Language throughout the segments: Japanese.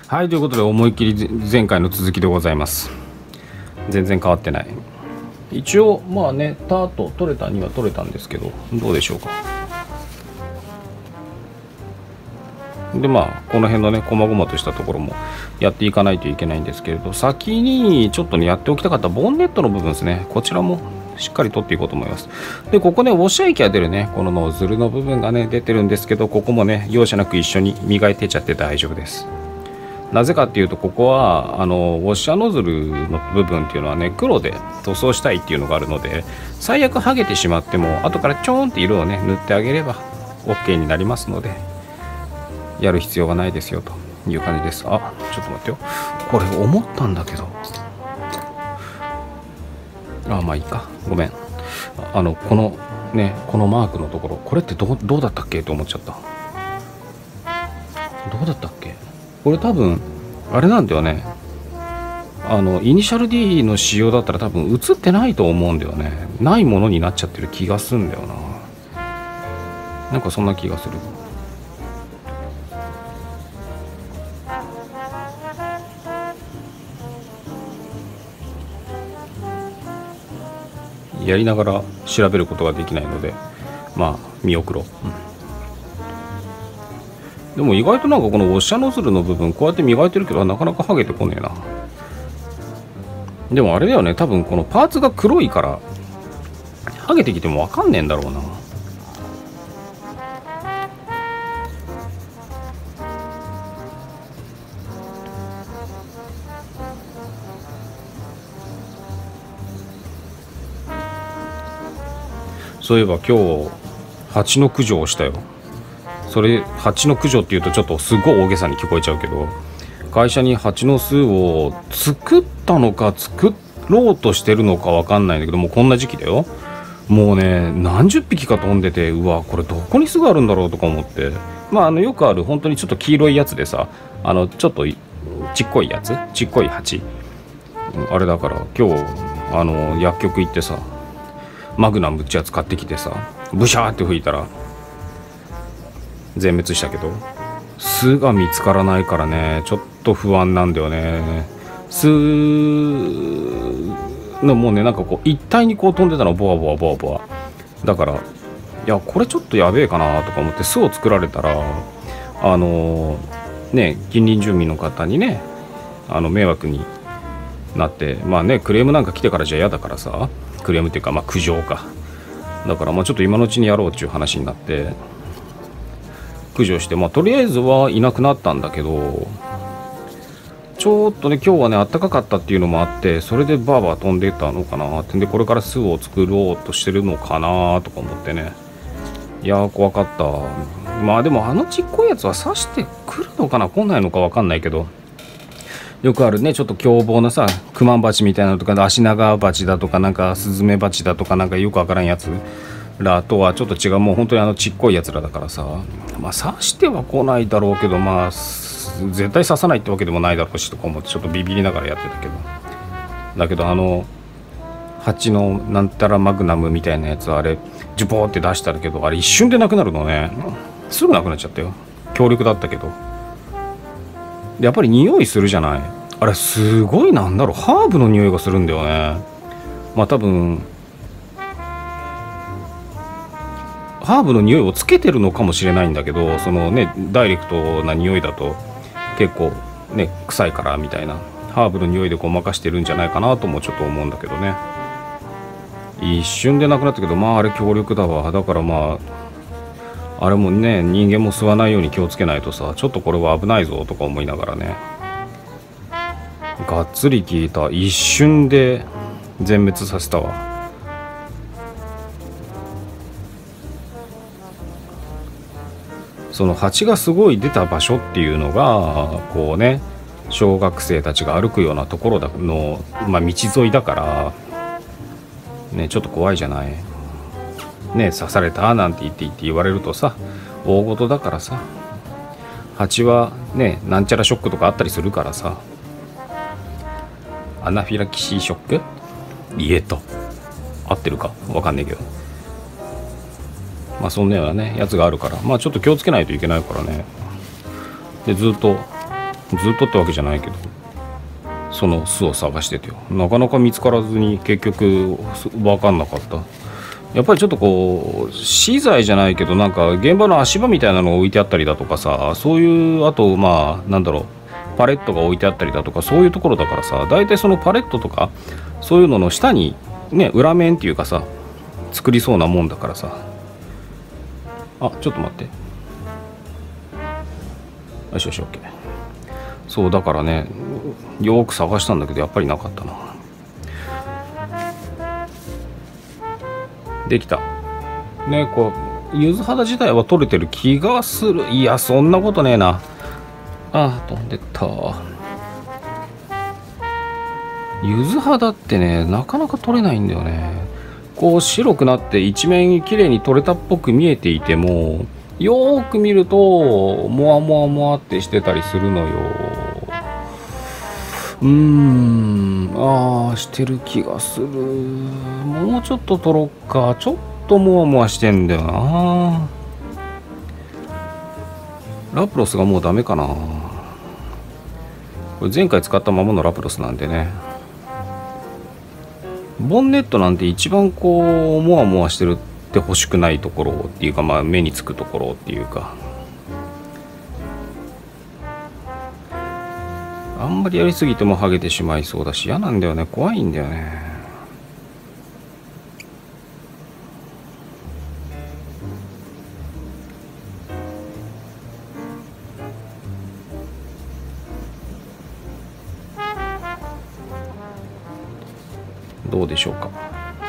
はい、ということで思いっきり前回の続きでございます。全然変わってない。一応まあね、タート取れたには取れたんですけど、どうでしょうか。でまあこの辺のね細々としたところもやっていかないといけないんですけれど、先にちょっとねやっておきたかったボンネットの部分ですね。こちらもしっかり取っていこうと思います。でここねウォッシャー液が出るねこのノズルの部分がね出てるんですけど、ここもね容赦なく一緒に磨いてちゃって大丈夫です。なぜかっていうと、ここはウォッシャーノズルの部分っていうのはね黒で塗装したいっていうのがあるので、最悪剥げてしまっても後からちょーんって色をね塗ってあげれば OK になりますので、やる必要がないですよという感じです。あ、ちょっと待ってよ、これ思ったんだけど、まあいいか、ごめん。このねこのマークのところ、これってどうだったっけと思っちゃった。どうだったっけ、これ多分あれなんだよね、イニシャル D の仕様だったら多分映ってないと思うんだよね。ないものになっちゃってる気がするんだよな。なんかそんな気がする。やりながら調べることができないのでまあ見送ろう、でも意外となんかこのウォッシャーノズルの部分こうやって磨いてるけどなかなか剥げてこねえな。でもあれだよね、多分このパーツが黒いから剥げてきても分かんねえんだろうな。そういえば今日蜂の駆除をしたよ。それ蜂の駆除っていうとちょっとすごい大げさに聞こえちゃうけど、会社に蜂の巣を作ったのか作ろうとしてるのか分かんないんだけども、こんな時期だよ。もうね何十匹か飛んでて、うわこれどこに巣があるんだろうとか思って、まあよくある本当にちょっと黄色いやつでさ、ちょっとちっこいやつ、ちっこい蜂、あれだから今日薬局行ってさ、マグナムってやつ買ってきてさ、ブシャーって吹いたら全滅したけど、巣が見つからないからねちょっと不安なんだよね。巣のもうねなんかこう一体にこう飛んでたの、ボワボワボワボワだから、いやこれちょっとやべえかなとか思って巣を作られたらね近隣住民の方にね迷惑になって、まあねクレームなんか来てからじゃ嫌だからさ、クレームっていうかまあ苦情か、だからまあちょっと今のうちにやろうっていう話になって駆除して、まあとりあえずはいなくなったんだけど、ちょっとね今日はね暖かかったっていうのもあって、それでバーバー飛んでたのかなってんで、これから巣を作ろうとしてるのかなとか思ってね、いやー怖かった。まあでもちっこいやつは刺してくるのかな来ないのか分かんないけど、よくあるねちょっと凶暴なさクマンバチみたいなのとか、アシナガバチだとかなんかスズメバチだとかなんかよくわからんやつらとはちょっと違う、もう本当にちっこいやつらだからさ、まあ刺しては来ないだろうけど、まあ絶対刺さないってわけでもないだろうしとか思ってちょっとビビりながらやってたけど、だけど蜂のなんたらマグナムみたいなやつはあれジュポーって出したけど、あれ一瞬でなくなるのね、すぐなくなっちゃったよ。強力だったけど、やっぱり匂いするじゃない、あれすごいなんだろうハーブの匂いがするんだよね。まあ多分ハーブの匂いをつけてるのかもしれないんだけど、そのねダイレクトな匂いだと結構ね臭いからみたいな、ハーブの匂いでごまかしてるんじゃないかなともちょっと思うんだけどね。一瞬でなくなったけど、まああれ強力だわ。だからまああれもね人間も吸わないように気をつけないとさ、ちょっとこれは危ないぞとか思いながらね、がっつり効いた。一瞬で全滅させたわ。その蜂がすごい出た場所っていうのがこうね小学生たちが歩くようなところの、まあ、道沿いだからねちょっと怖いじゃないね。刺されたなんて言われるとさ大事だからさ、蜂はねなんちゃらショックとかあったりするからさ、アナフィラキシーショック合ってるか分かんないけど、まあそんなようなねやつがあるから、まあちょっと気をつけないといけないからね。でずっとずっとってわけじゃないけど、その巣を探しててよ、なかなか見つからずに結局分かんなかった。やっぱりちょっとこう資材じゃないけど、なんか現場の足場みたいなのが置いてあったりだとかさ、そういう、あとまあなんだろう、パレットが置いてあったりだとか、そういうところだからさ、大体そのパレットとかそういうのの下にね、裏面っていうかさ、作りそうなもんだからさ。あ、ちょっと待って、よしよし OK。 そうだからね、よく探したんだけどやっぱりなかったな。できたね。こう柚子肌自体は取れてる気がする。いや、そんなことねえな。あ、飛んでった。柚子肌ってね、なかなか取れないんだよね。こう白くなって一面綺麗に取れたっぽく見えていても、よーく見るとモワモワモワってしてたりするのよ。してる気がする。もうちょっと取ろっか。ちょっとモワモワしてんだよな。ラプロスがもうダメかな。これ前回使ったままのラプロスなんでね。ボンネットなんて一番こうモワモワしてるって欲しくないところっていうか、まあ目につくところっていうか、あんまりやりすぎても剥げてしまいそうだし嫌なんだよね。怖いんだよね。どうでしょうか。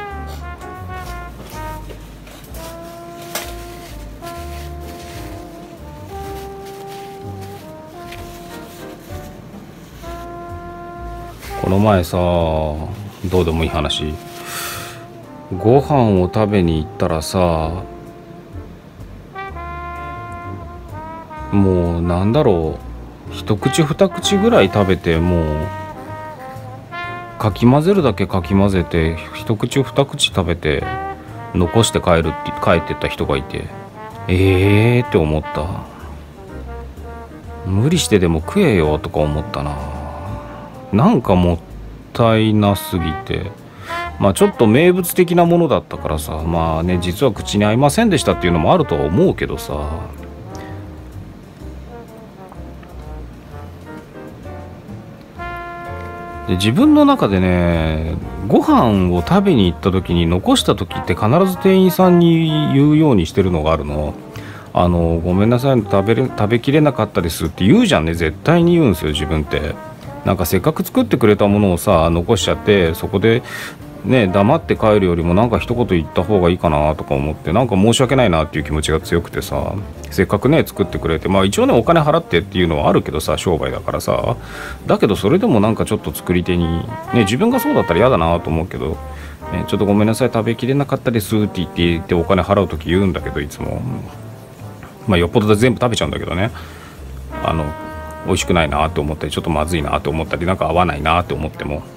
この前さ、どうでもいい話、ご飯を食べに行ったらさ、もうなんだろう、一口二口ぐらい食べて、もうかき混ぜるだけかき混ぜて、一口二口食べて残して帰ってった人がいて、って思った。無理してでも食えよとか思ったな。なんかもったいなすぎて、まあちょっと名物的なものだったからさ、まあね、実は口に合いませんでしたっていうのもあるとは思うけどさ、で自分の中でね、ご飯を食べに行った時に残した時って必ず店員さんに言うようにしてるのがあるの。ごめんなさい、食べきれなかったですって言うじゃんね。絶対に言うんですよ、自分って。なんかせっかく作ってくれたものをさ、残しちゃって、そこでね、黙って帰るよりもなんか一言言った方がいいかなとか思って、なんか申し訳ないなっていう気持ちが強くてさ、せっかくね作ってくれて、まあ一応ねお金払ってっていうのはあるけどさ、商売だからさ、だけどそれでもなんかちょっと作り手にね、自分がそうだったら嫌だなと思うけど、ね、ちょっとごめんなさい食べきれなかったですって言ってお金払う時言うんだけど、いつもまあよっぽどで全部食べちゃうんだけどね、美味しくないなって思ったり、ちょっとまずいなって思ったり、なんか合わないなって思っても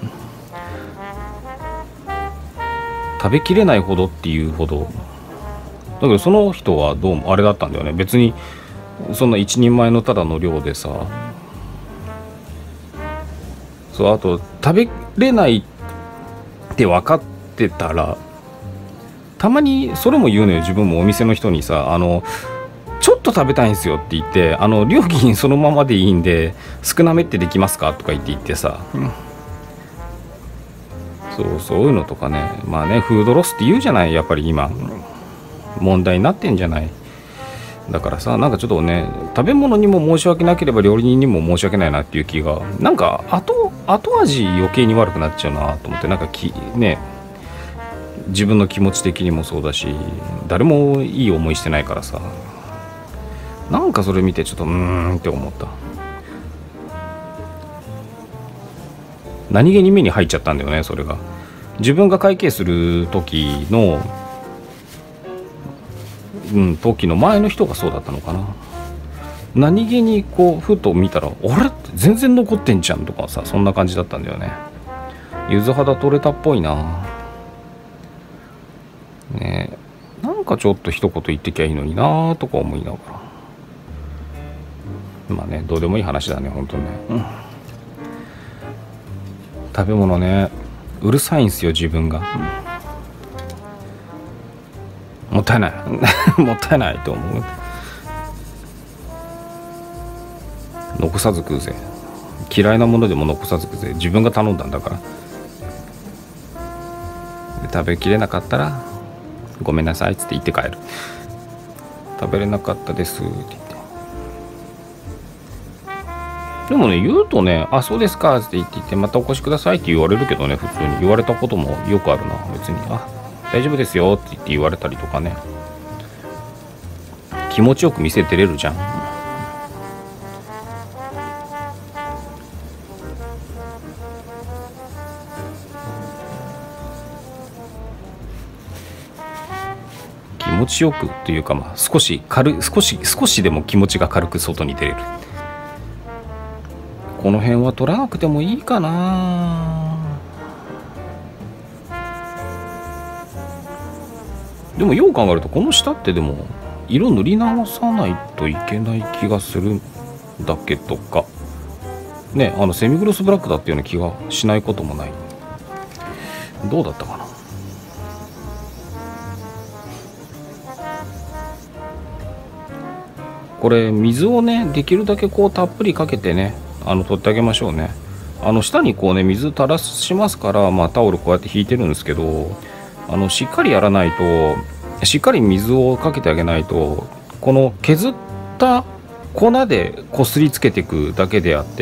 食べきれないほどっていうほどだけど、その人はどうもあれだったんだよね。別にそんな一人前のただの量でさ、そう、あと食べれないって分かってたら、たまにそれも言うのよ。自分もお店の人にさ、ちょっと食べたいんですよって言って、料金そのままでいいんで少なめってできますかとか言ってさ、そういうのとかね。まあね、フードロスって言うじゃない。やっぱり今問題になってんじゃない。だからさ、なんかちょっとね、食べ物にも申し訳なければ料理人にも申し訳ないなっていう気が、なんか後味余計に悪くなっちゃうなと思って、なんかね、自分の気持ち的にもそうだし、誰もいい思いしてないからさ、なんかそれ見てちょっとって思った。何気に目に入っちゃったんだよね、それが。自分が会計する時の時の前の人がそうだったのかな。何気にこうふと見たら、あれって全然残ってんじゃんとかさ、そんな感じだったんだよね。柚子肌取れたっぽいなね。なんかちょっと一言言ってきゃいいのになとか思いながら、 まあね、どうでもいい話だね本当にね、食べ物ね、うるさいんすよ自分が、もったいないもったいないと思う。残さず食うぜ、嫌いなものでも残さず食うぜ、自分が頼んだんだから。で食べきれなかったらごめんなさいっつって言って帰る。食べれなかったですって言って。でもね、言うとね、あ、そうですかって言ってまたお越しくださいって言われるけどね、普通に言われたこともよくあるな。別に、あ、大丈夫ですよって言われたりとかね、気持ちよく店出れるじゃん。気持ちよくというか、まあ少しでも気持ちが軽く外に出れる。この辺は取らなくてもいいかな。でもよう考えるとこの下ってでも色塗り直さないといけない気がするんだけどかね。セミグロスブラックだっていうような気がしないこともない。どうだったかな。これ水をね、できるだけこうたっぷりかけてね、取ってあげましょうね。下にこうね、水垂らしますから、まあタオルこうやって引いてるんですけど、しっかりやらないと、しっかり水をかけてあげないと、この削った粉でこすりつけていくだけであって、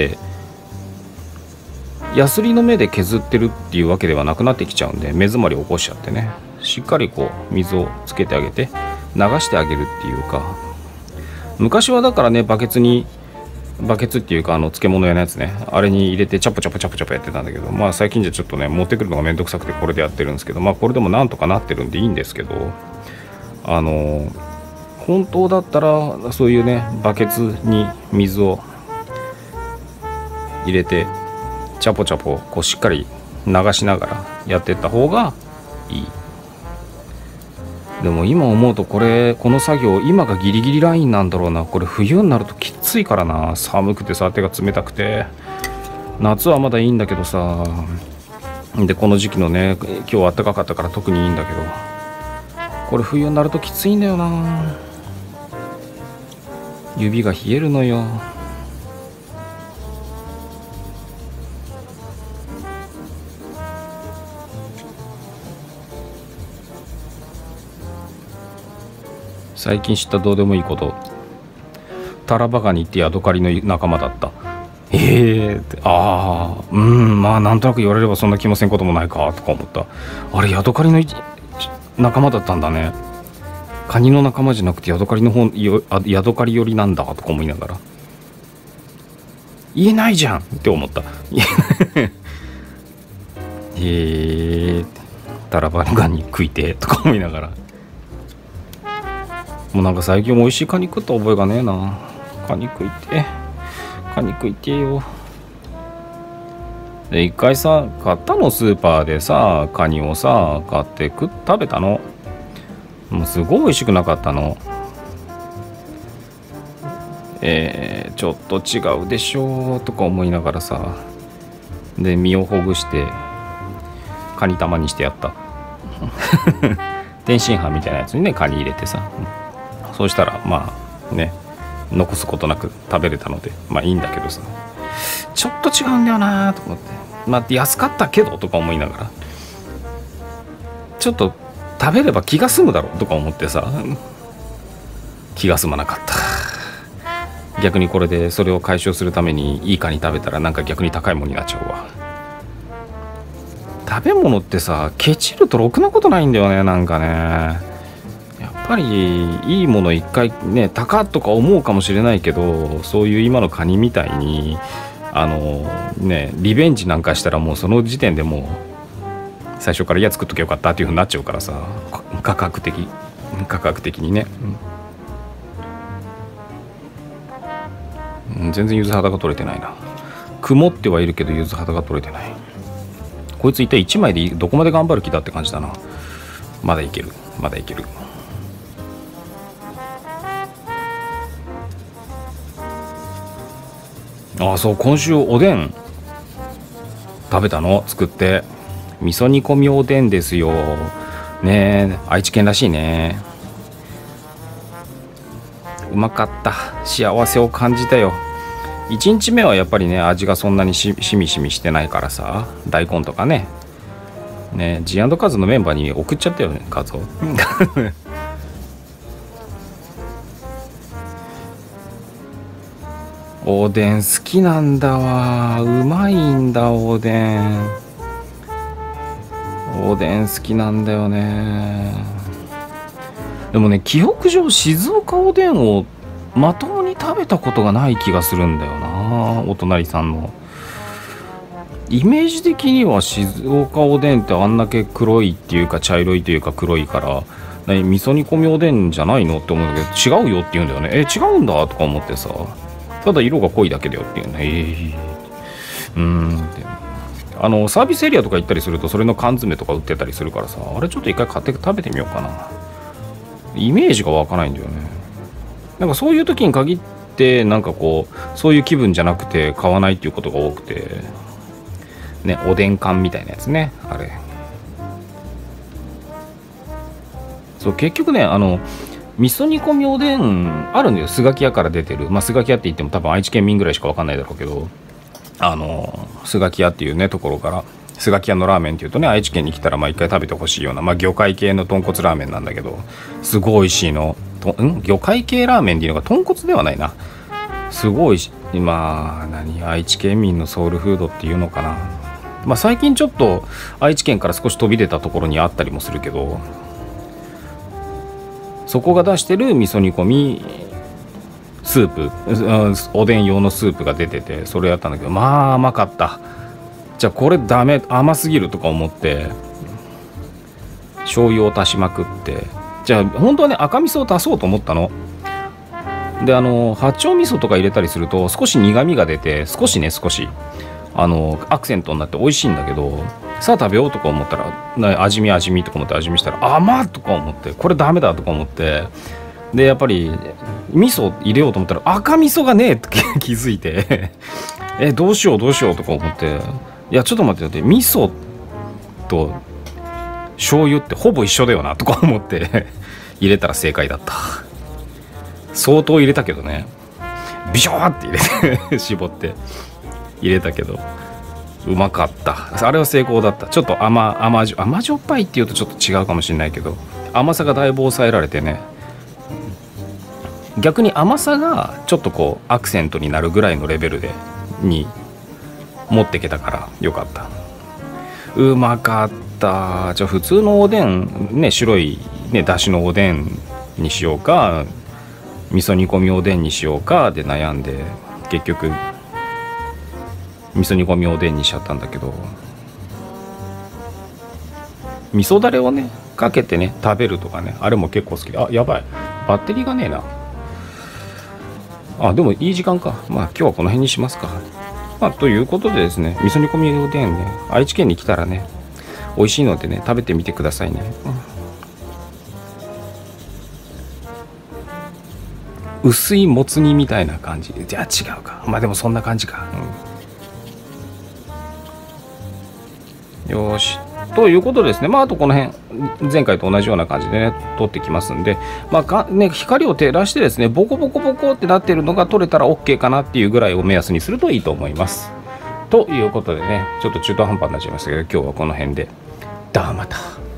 ヤスリの目で削ってるっていうわけではなくなってきちゃうんで、目詰まりを起こしちゃってね、しっかりこう水をつけてあげて流してあげるっていうか。昔はだからね、バケツっていうか漬物屋のやつね、あれに入れてチャポチャポやってたんだけど、まあ最近じゃちょっとね、持ってくるのがめんどくさくてこれでやってるんですけど、まあこれでもなんとかなってるんでいいんですけど、本当だったらそういうね、バケツに水を入れてチャポチャポこうしっかり流しながらやってった方がいい。でも今思うとこの作業今がギリギリラインなんだろうな。これ冬になるときついからな。寒くてさ、手が冷たくて。夏はまだいいんだけどさ、でこの時期のね、今日は暖かかったから特にいいんだけど、これ冬になるときついんだよな。指が冷えるのよ。最近知ったどうでもいいこと、タラバガニってヤドカリの仲間だった。まあなんとなく言われればそんな気もせんこともないかとか思った。あれヤドカリの仲間だったんだね。カニの仲間じゃなくてヤドカリ寄りなんだとか思いながら、言えないじゃんって思った。タラバガニ食いてとか思いながら、もうなんか最近美味しいカニ食った覚えがねえな。カニ食いてよ。で一回さ買ったの、スーパーでさカニをさ買って食べたの。もうすごい美味しくなかったの。ちょっと違うでしょとか思いながらさ、で身をほぐしてカニ玉にしてやった天津飯みたいなやつにねカニ入れてさ、そうしたらまあね、残すことなく食べれたのでまあいいんだけどさ、ちょっと違うんだよなと思って、まあ安かったけどとか思いながら、ちょっと食べれば気が済むだろうとか思ってさ、気が済まなかった。逆にこれでそれを解消するためにいいカニ食べたらなんか逆に高いものになっちゃうわ。食べ物ってさケチるとろくなことないんだよね。なんかね、やっぱりいいもの一回ね高とか思うかもしれないけど、そういう今のカニみたいにリベンジなんかしたらもうその時点でもう最初から作っときゃよかったっていう風になっちゃうからさ、価格的にね、全然柚子肌が取れてないな。曇ってはいるけど柚子肌が取れてない。こいつ一体1枚でどこまで頑張る気だって感じだな。まだいける。 ああ、そう、今週おでん食べたの、作って。味噌煮込みおでんですよ。ねえ、愛知県らしいね。うまかった。幸せを感じたよ。1日目はやっぱりね、味がそんなにしみしみしてないからさ、大根とかね、G& カズのメンバーに送っちゃったよね、カズを。おでん好きなんだわ。うまいんだ、おでん。おでん好きなんだよね。でもね、記憶上静岡おでんをまともに食べたことがない気がするんだよな、お隣さんの。イメージ的には静岡おでんってあんだけ黒いっていうか茶色いというか黒いから、味噌煮込みおでんじゃないのって思うんだけど、違うよって言うんだよね。違うんだとか思ってさ、ただ色が濃いだけだよっていうね。ってサービスエリアとか行ったりするとそれの缶詰とか売ってたりするからさ、あれちょっと一回買って食べてみようかな。イメージが湧かないんだよね。なんかそういう時に限ってなんかこうそういう気分じゃなくて買わないっていうことが多くてね、おでん缶みたいなやつね、あれ。そう、結局ね、味噌煮込みおでんあるんだよ、スガキ屋から出てる。スガキ屋って言っても多分愛知県民ぐらいしか分かんないだろうけど、スガキ屋っていうねところから、スガキ屋のラーメンっていうとね、愛知県に来たら一回食べてほしいような、魚介系の豚骨ラーメンなんだけど、すごい美味しいの。魚介系ラーメンっていうのが豚骨ではないな、すごい愛知県民のソウルフードっていうのかな。最近ちょっと愛知県から少し飛び出たところにあったりもするけど、そこが出してる味噌煮込みスープ、おでん用のスープが出てて、それやったんだけど、甘かった。じゃあこれダメ、甘すぎるとか思って醤油を足しまくって、じゃあ本当はね赤味噌を足そうと思ったので、八丁味噌とか入れたりすると少し苦みが出て、少しアクセントになって美味しいんだけど、さあ食べようとか思ったら味見とか思って味見したら甘っとか思って、これダメだとか思って、でやっぱり味噌入れようと思ったら赤味噌がねえって気づいてどうしようとか思って、いやちょっと待って味噌と醤油ってほぼ一緒だよなとか思って入れたら正解だった。相当入れたけどね、ビショーって入れて絞って入れたけどうまかった。あれは成功だった。ちょっと甘じょっぱいっていうとちょっと違うかもしれないけど、甘さがだいぶ抑えられてね、逆に甘さがちょっとこうアクセントになるぐらいのレベルに持ってけたからよかった。うまかった。じゃあ普通のおでんね、白いねだしのおでんにしようか味噌煮込みおでんにしようかで悩んで、結局味噌煮込みおでんにしちゃったんだけど、味噌だれをねかけてね食べるとかね、あれも結構好きで。やばい、バッテリーがねえな。でもいい時間か。今日はこの辺にしますか。ということでですね、味噌煮込みおでんね、愛知県に来たらね美味しいのでね食べてみてくださいね。薄いもつ煮みたいな感じ。じゃあ違うか。でもそんな感じか。よーし。ということでですね、あとこの辺前回と同じような感じでね撮ってきますんで、光を照らしてですねボコボコボコってなってるのが撮れたら OK かなっていうぐらいを目安にするといいと思います。ということでね、ちょっと中途半端になっちゃいましたけど、今日はこの辺で。また。